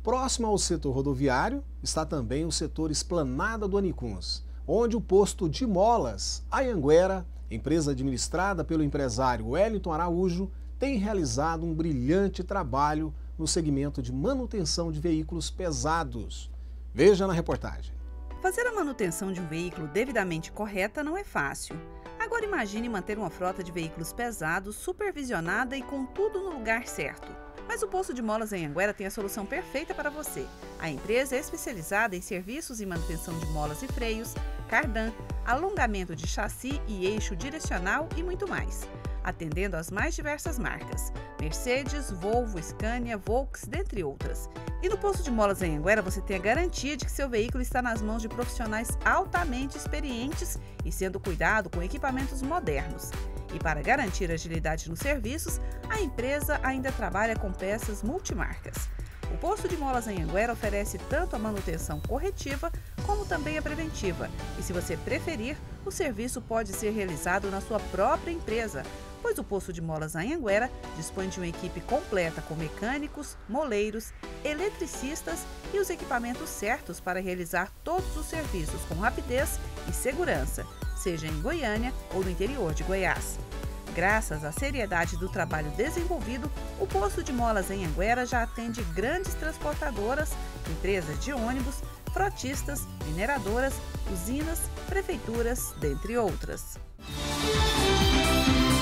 Próximo ao setor rodoviário está também o setor Esplanada do Anicuns, onde o posto de molas Anhanguera, empresa administrada pelo empresário Wellington Araújo, tem realizado um brilhante trabalho no segmento de manutenção de veículos pesados. Veja na reportagem. Fazer a manutenção de um veículo devidamente correta não é fácil. Agora imagine manter uma frota de veículos pesados, supervisionada e com tudo no lugar certo. Mas o posto de molas Anhanguera tem a solução perfeita para você. A empresa é especializada em serviços e manutenção de molas e freios, cardan, alongamento de chassi e eixo direcional e muito mais, atendendo às mais diversas marcas: Mercedes, Volvo, Scania, Volks, dentre outras. E no posto de molas Anhanguera você tem a garantia de que seu veículo está nas mãos de profissionais altamente experientes e sendo cuidado com equipamentos modernos. E para garantir agilidade nos serviços, a empresa ainda trabalha com peças multimarcas. O posto de molas Anhanguera oferece tanto a manutenção corretiva como também a preventiva. E se você preferir, o serviço pode ser realizado na sua própria empresa, pois o posto de molas Anhanguera dispõe de uma equipe completa com mecânicos, moleiros, eletricistas e os equipamentos certos para realizar todos os serviços com rapidez e segurança, seja em Goiânia ou no interior de Goiás. Graças à seriedade do trabalho desenvolvido, o posto de molas Anhanguera já atende grandes transportadoras, empresas de ônibus, frotistas, mineradoras, usinas, prefeituras, dentre outras.